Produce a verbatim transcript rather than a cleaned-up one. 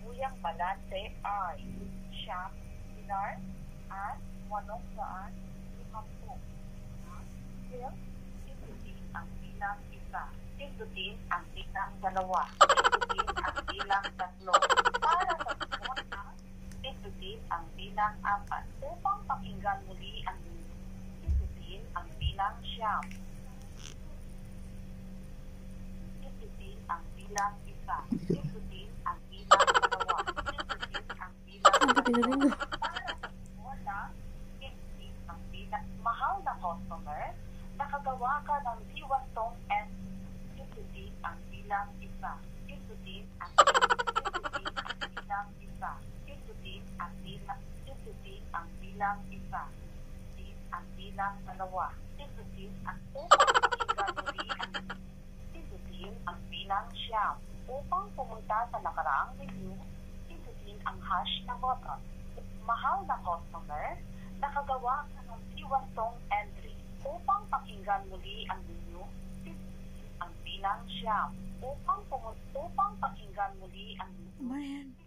kasalukuyang balance ay siyam dinar at walong daan limampu. Still, pindutin ang bilang isa. Pindutin ang bilang dalawa. Pindutin ang bilang tatlo. Para sa sumunod, pindutin ang bilang apat. Upang pakinggan muli ang pindutin ang bilang siyam. Pindutin ang bilang isa. Pindutin ang bilang dalawa. Pindutin ang bilang tatlo. Para sa sumunod, pindutin ang bilang mahal na customer. Nakagawa ka ng diwastong and pindutin ang bilang isa. Pindutin ang pindutin ang bilang isa. Pindutin ang bilang pindutin ang bilang isa. Pindutin ang bilang dalawa. Pindutin ang upang pakinggan muli ang pindutin ang bilang siyam. Upang pumunta sa nakaraang menu, pindutin ang hash na button. Mahal na customer, nakagawa ka ng diwastong entry. Upang pakinggan muli ang menu, pindutin ang bilang siyam. Upang pumunta, upang pakinggan muli ang menu,